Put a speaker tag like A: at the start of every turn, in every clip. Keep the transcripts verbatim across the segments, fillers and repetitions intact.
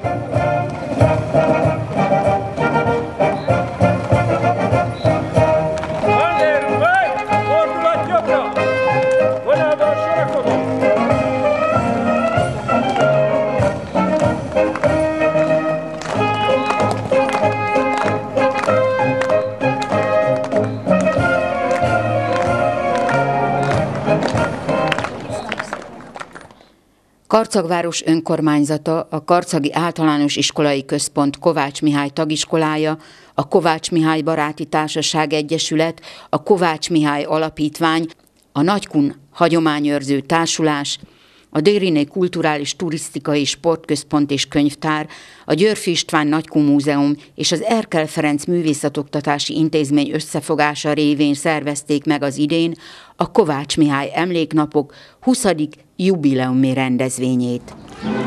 A: Karcagváros önkormányzata, a Karcagi Általános Iskolai Központ Kovács Mihály tagiskolája, a Kovács Mihály Baráti Társaság Egyesület, a Kovács Mihály Alapítvány, a Nagykun Hagyományőrző Társulás, a Dériné Kulturális Turisztikai Sportközpont és Könyvtár, a Györffy István Nagykun Múzeum és az Erkel Ferenc Művészetoktatási Intézmény összefogása révén szervezték meg az idén a Kovács Mihály Emléknapok huszadik jubileumi rendezvényét.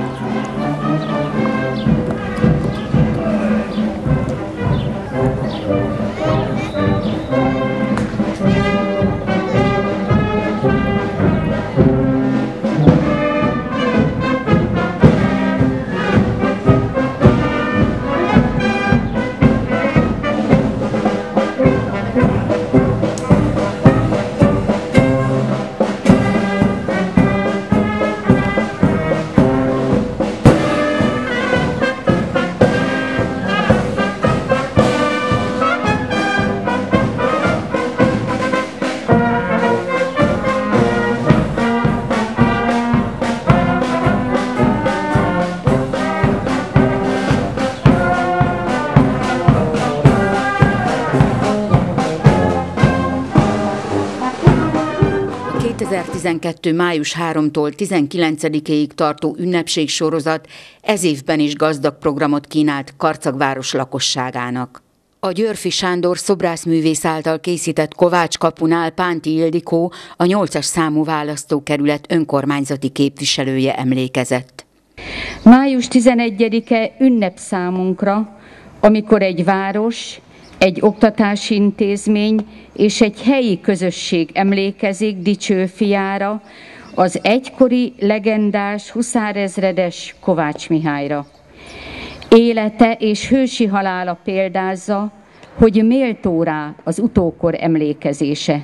A: kétezer-tizenkettő. május harmadikától tizenkilencedikéig tartó ünnepségsorozat ez évben is gazdag programot kínált Karcagváros lakosságának. A Györffy Sándor szobrászművész által készített Kovács kapunál Pánti Ildikó, a nyolcas számú választókerület önkormányzati képviselője emlékezett.
B: május tizenegyedike ünnep számunkra, amikor egy város, egy oktatási intézmény és egy helyi közösség emlékezik dicső fiára, az egykori legendás huszárezredes Kovács Mihályra. Élete és hősi halála példázza, hogy méltó rá az utókor emlékezése.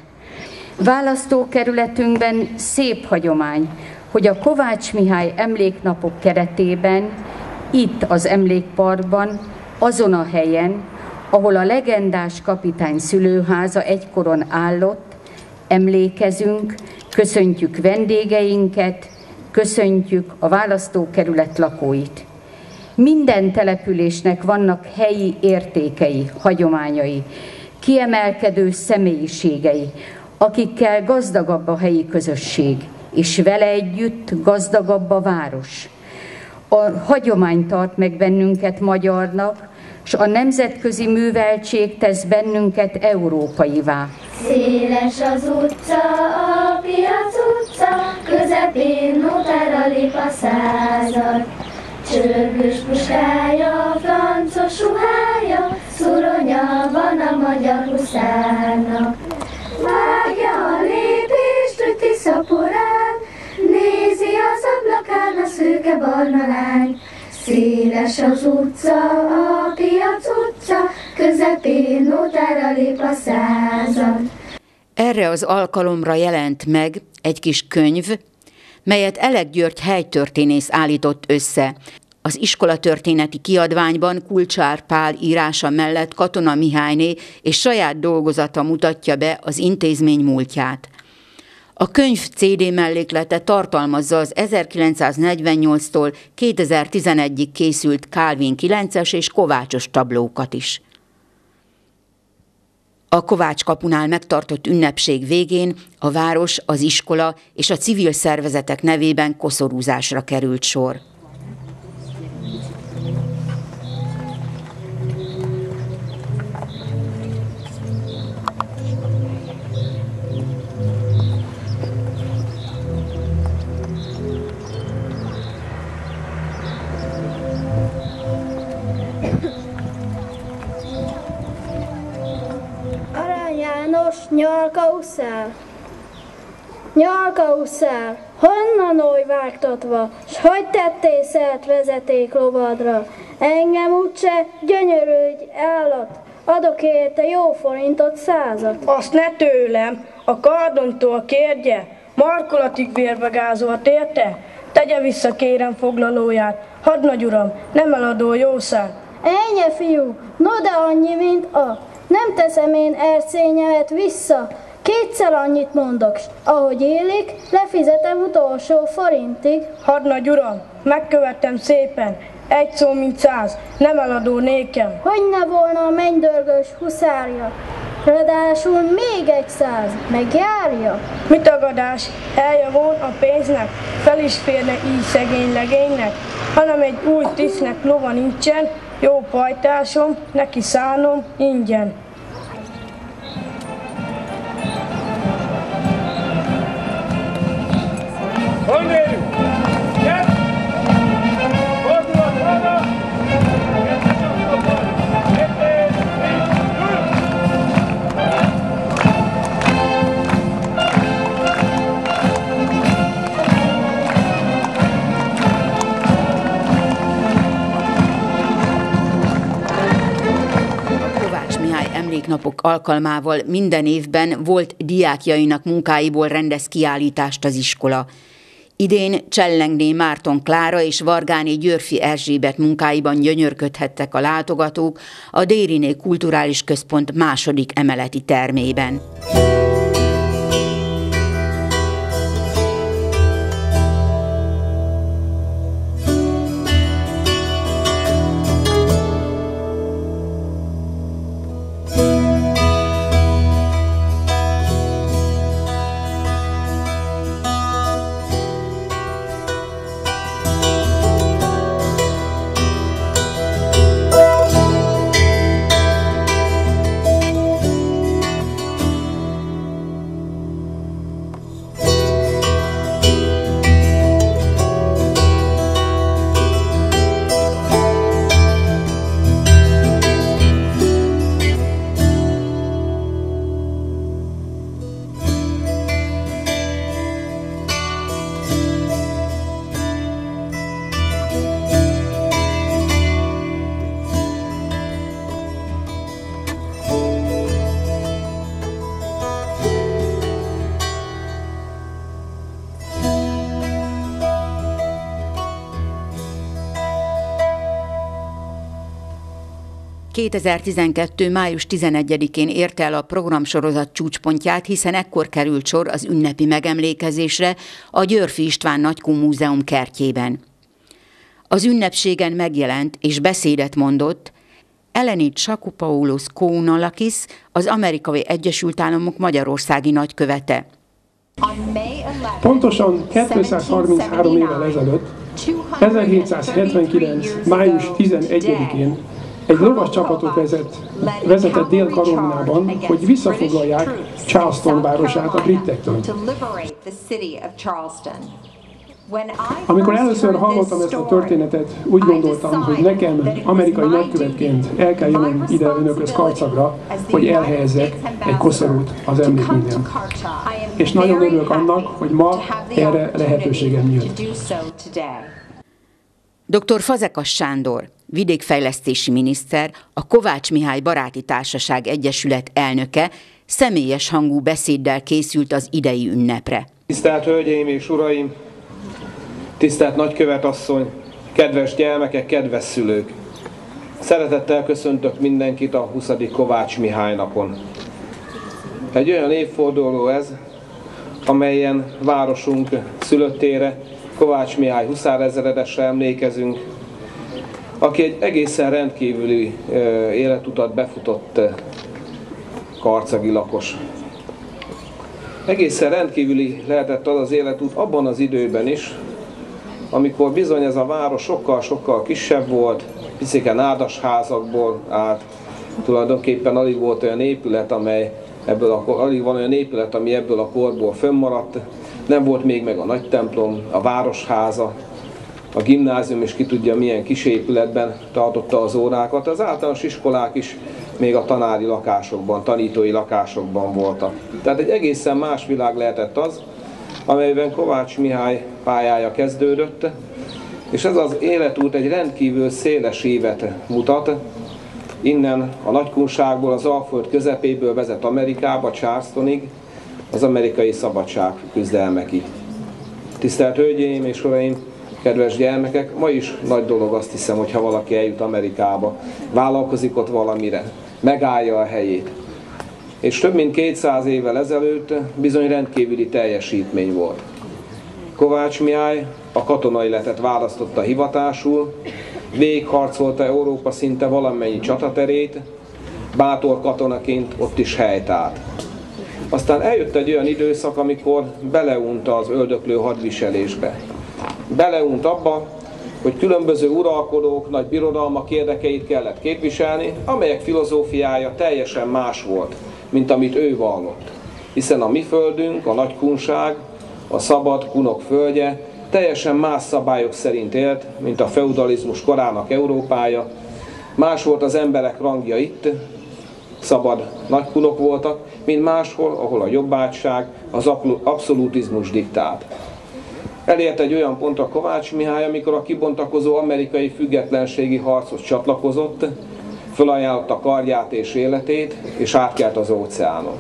B: Választókerületünkben szép hagyomány, hogy a Kovács Mihály emléknapok keretében itt az emlékparkban, azon a helyen, ahol a legendás kapitány szülőháza egykoron állott, emlékezünk, köszöntjük vendégeinket, köszöntjük a választókerület lakóit. Minden településnek vannak helyi értékei, hagyományai, kiemelkedő személyiségei, akikkel gazdagabb a helyi közösség, és vele együtt gazdagabb a város. A hagyomány tart meg bennünket magyarnak, és a nemzetközi műveltség tesz bennünket európaivá.
C: Széles az utca, a piac utca, közepén notára lép a század. Csörgős puskája, francos ruhája, szuronya van a magyar huszárnak. Vágja a lépést, ő tiszaporán, nézi az ablakán a szőke barna lány. Széles az utca, a piac utca, közepén notára lép a század.
A: Erre az alkalomra jelent meg egy kis könyv, melyet Elek György helytörténész állított össze. Az iskolatörténeti kiadványban Kulcsár Pál írása mellett Katona Mihályné és saját dolgozata mutatja be az intézmény múltját. A könyv cé dé melléklete tartalmazza az ezerkilencszáznegyvennyolctól kétezer-tizenegyig készült Kálvin kilences és Kovácsos tablókat is. A Kovács kapunál megtartott ünnepség végén a város, az iskola és a civil szervezetek nevében koszorúzásra került sor.
C: János, nyalka úszál, nyalka úszál,
D: Honnan oly vágtatva, s hogy tettél szert vezeték lovadra? Engem úgyse, gyönyörűgy állat, adok érte jó forintot százat.
E: Azt ne tőlem, a kardontól kérje, markolatig vérbegázolt érte? Tegye vissza kérem foglalóját, hadnagy uram, nem eladó jószág.
D: Ennyi fiú, no de annyi, mint a, nem teszem én erszényemet vissza. Kétszer annyit mondok, s ahogy élik, lefizetem utolsó forintig.
E: Hadnagy uram, megkövettem szépen, egy szó mint száz, nem eladó nékem.
D: Hogy ne volna a mennydörgős huszárja, ráadásul még egy száz, megjárja.
E: Mi tagadás, eljavon a pénznek, fel is férne így szegény legénynek, hanem egy új tisztnek lova nincsen, jó pajtásom, neki szánom ingyen.
A: Emléknapok alkalmával minden évben volt diákjainak munkáiból rendez kiállítást az iskola. Idén Csellengné Márton Klára és Vargáné Györfi Erzsébet munkáiban gyönyörködhettek a látogatók a Dériné Kulturális Központ második emeleti termében. kétezer-tizenkettő. május tizenegyedikén érte el a programsorozat csúcspontját, hiszen ekkor került sor az ünnepi megemlékezésre a Györfi István Nagykun Múzeum kertjében. Az ünnepségen megjelent és beszédet mondott Eleni Tsakupoulos Kounalakis, az Amerikai Egyesült Államok magyarországi nagykövete.
F: Pontosan kétszázharminchárom évvel ezelőtt, ezerhétszázhetvenkilenc. május tizenegyedikén egy lovas csapatot vezet, vezetett Dél-Karolinában, hogy visszafoglalják Charleston városát a britektől. Amikor először hallottam ezt a történetet, úgy gondoltam, hogy nekem amerikai nagykövetként el kell jönnöm ide önökhöz Karcagra, hogy elhelyezzek egy koszorút az emlékműnél. És nagyon örülök annak, hogy ma erre lehetőségem nyílt.
A: doktor Fazekas Sándor, vidékfejlesztési miniszter, a Kovács Mihály Baráti Társaság Egyesület elnöke személyes hangú beszéddel készült az idei ünnepre.
G: Tisztelt Hölgyeim és Uraim, tisztelt nagykövetasszony, kedves gyermekek, kedves szülők! Szeretettel köszöntök mindenkit a huszadik Kovács Mihály napon. Egy olyan évforduló ez, amelyen városunk szülöttére, Kovács Mihály huszárezredesre emlékezünk, aki egy egészen rendkívüli életutat befutott karcagi lakos. Egészen rendkívüli lehetett az az életút abban az időben is, amikor bizony ez a város sokkal-sokkal kisebb volt, picike nádasházakból állt, tulajdonképpen alig volt olyan épület, amely ebből a, alig van olyan épület, ami ebből a korból fönnmaradt. Nem volt még meg a nagy templom, a városháza, a gimnázium is ki tudja milyen kis épületben tartotta az órákat. Az általános iskolák is még a tanári lakásokban, tanítói lakásokban voltak. Tehát egy egészen más világ lehetett az, amelyben Kovács Mihály pályája kezdődött, és ez az életút egy rendkívül széles évet mutat. Innen a nagykunságból, az Alföld közepéből vezet Amerikába, Charlestonig, az amerikai szabadság küzdelmekig. Tisztelt Hölgyeim és Uraim, kedves gyermekek, ma is nagy dolog, azt hiszem, hogyha valaki eljut Amerikába, vállalkozik ott valamire, megállja a helyét. És több mint kétszáz évvel ezelőtt bizony rendkívüli teljesítmény volt. Kovács Mihály a katonai életet választotta hivatásul, végigharcolta Európa szinte valamennyi csataterét, bátor katonaként ott is helyt állt. Aztán eljött egy olyan időszak, amikor beleunta az öldöklő hadviselésbe. Beleunt abba, hogy különböző uralkodók, nagy birodalmak érdekeit kellett képviselni, amelyek filozófiája teljesen más volt, mint amit ő vallott. Hiszen a mi földünk, a nagykunság, a szabad kunok földje teljesen más szabályok szerint élt, mint a feudalizmus korának Európája. Más volt az emberek rangja itt, szabad nagykunok voltak, mint máshol, ahol a jobbágyság, az abszolutizmus diktált. Elért egy olyan pontra Kovács Mihály, amikor a kibontakozó amerikai függetlenségi harchoz csatlakozott, fölajánlotta kardját és életét, és átkelt az óceánon.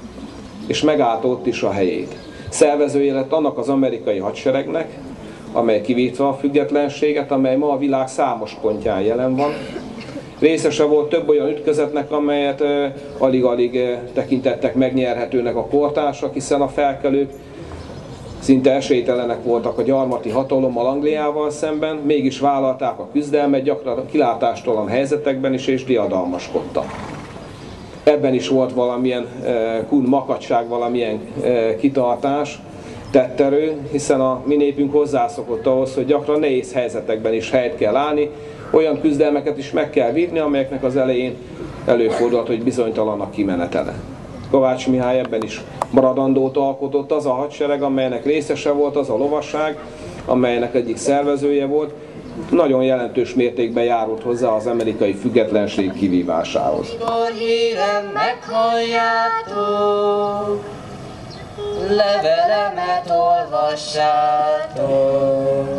G: És megállt ott is a helyét. Szervezője lett annak az amerikai hadseregnek, amely kivívta a függetlenséget, amely ma a világ számos pontján jelen van. Részese volt több olyan ütközetnek, amelyet alig-alig tekintettek megnyerhetőnek a kortársak, hiszen a felkelők szinte esélytelenek voltak a gyarmati hatalommal, Angliával szemben, mégis vállalták a küzdelmet, gyakran kilátástalan helyzetekben is, és diadalmaskodtak. Ebben is volt valamilyen kun makacság, valamilyen kitartás, tetterő, hiszen a mi népünk hozzászokott ahhoz, hogy gyakran nehéz helyzetekben is helyt kell állni, olyan küzdelmeket is meg kell vívni, amelyeknek az elején előfordult, hogy bizonytalan a kimenetele. Kovács Mihály ebben is maradandót alkotott, az a hadsereg, amelynek részese volt, az a lovasság, amelynek egyik szervezője volt, nagyon jelentős mértékben járult hozzá az amerikai függetlenség kivívásához.
H: Mikor hírem meghalljátok, levelemet olvassátok,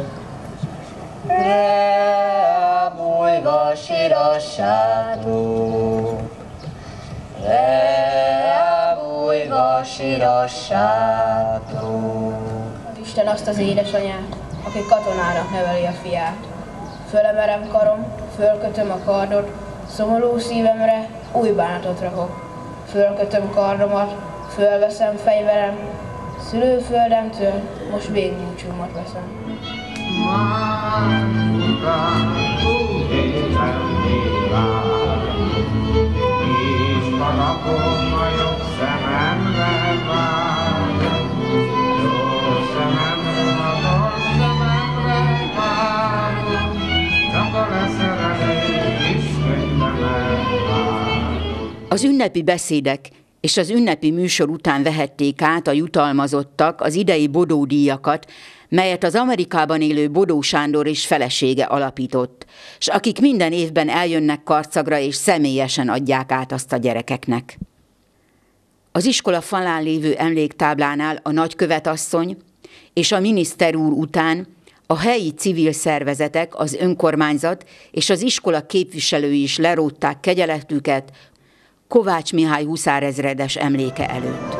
H: rám újva sírassátok, rám újva sírassátok.
I: Isten azt az édesanyát, aki katonának neveli a fiát. Fölemerem karom, fölkötöm a kardot, szomorú szívemre új bánatot rakok. Fölkötöm kardomat, fölveszem fegyverem, szülőföldemtől most végbúcsúmat veszem. És harapom a jobb szememre vár, jobb szememre, a bal szememre vár, csak a leszerelés is könyvemet vár.
A: Az ünnepi beszédek és az ünnepi műsor után vehették át a jutalmazottak az idei Bodó-díjakat, melyet az Amerikában élő Bodó Sándor és felesége alapított, s akik minden évben eljönnek Karcagra és személyesen adják át azt a gyerekeknek. Az iskola falán lévő emléktáblánál a nagykövetasszony és a miniszter úr után a helyi civil szervezetek, az önkormányzat és az iskola képviselői is lerótták kegyeletüket Kovács Mihály huszárezredes emléke előtt.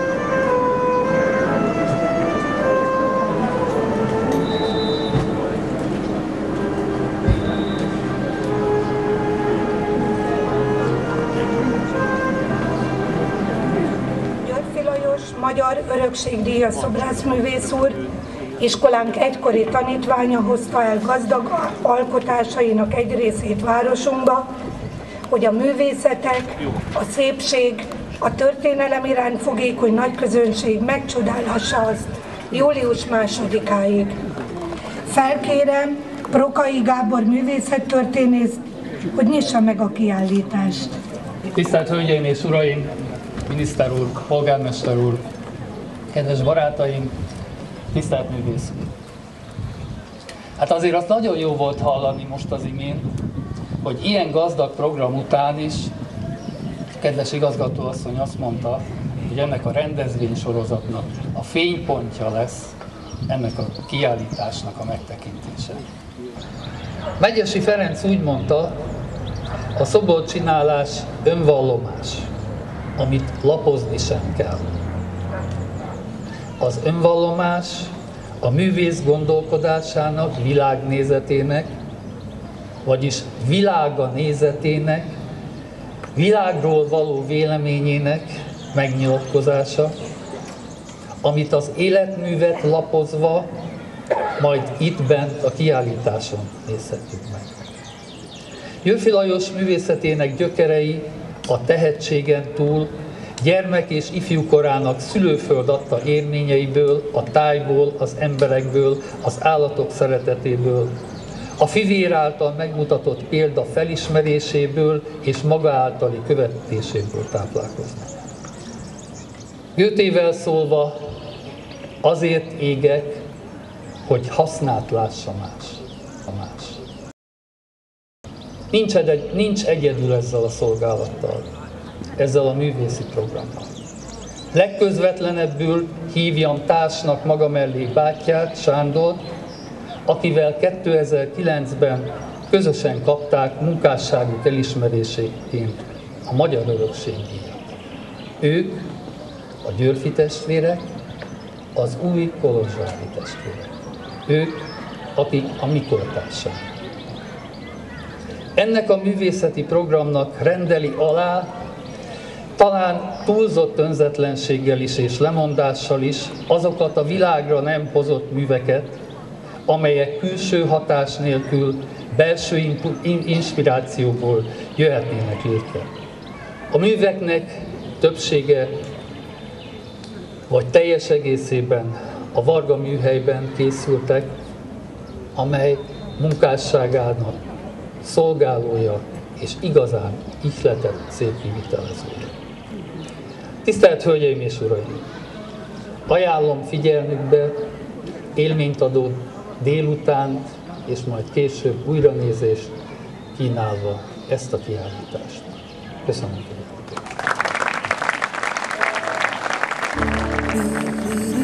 J: Györfi Lajos, magyar örökségdíjas szobrászművész úr, iskolánk egykori tanítványa hozta el gazdag alkotásainak egy részét városunkba, hogy a művészetek, a szépség, a történelem iránt fogékony nagyközönség megcsodálhassa azt július másodikáig. Felkérem Prokai Gábor művészettörténészt, hogy nyissa meg a kiállítást.
K: Tisztelt Hölgyeim és Uraim, miniszter úr, polgármester úr, kedves barátaim, tisztelt művész úr! Hát azért azt nagyon jó volt hallani most az imént, hogy ilyen gazdag program után is, kedves igazgatóasszony azt mondta, hogy ennek a rendezvénysorozatnak a fénypontja lesz ennek a kiállításnak a megtekintése. Megyesi Ferenc úgy mondta, a szoborcsinálás önvallomás, amit lapozni sem kell. Az önvallomás a művész gondolkodásának, világnézetének, vagyis világa nézetének, világról való véleményének megnyilatkozása, amit az életművet lapozva, majd itt bent a kiállításon nézhetjük meg. Györffy Lajos művészetének gyökerei a tehetségen túl gyermek és ifjúkorának szülőföld adta élményeiből, a tájból, az emberekből, az állatok szeretetéből, a fivér által megmutatott példa felismeréséből és maga általi követéséből táplálkoznak. Goethével szólva, azért égek, hogy hasznát lássa más. A más. Nincs, egy, nincs egyedül ezzel a szolgálattal, ezzel a művészi programmal. Legközvetlenebbül hívjam társnak maga mellé bátyját, Sándort, akivel kétezer-kilencben közösen kapták munkásságuk elismeréséként a Magyar Örökségdíjat. Ők, a Györffy testvérek, az új kolozsvári testvérek. Ők, akik a mi kortársaink. Ennek a művészeti programnak rendeli alá, talán túlzott önzetlenséggel is és lemondással is azokat a világra nem hozott műveket, amelyek külső hatás nélkül, belső inspirációból jöhetnének létre. A műveknek többsége, vagy teljes egészében a Varga műhelyben készültek, amely munkásságának szolgálója és igazán ihletett szép kivitelezője. Tisztelt Hölgyeim és Uraim! Ajánlom figyelmükbe élményt adó délután és majd később újranézést kínálva ezt a kiállítást. Köszönöm.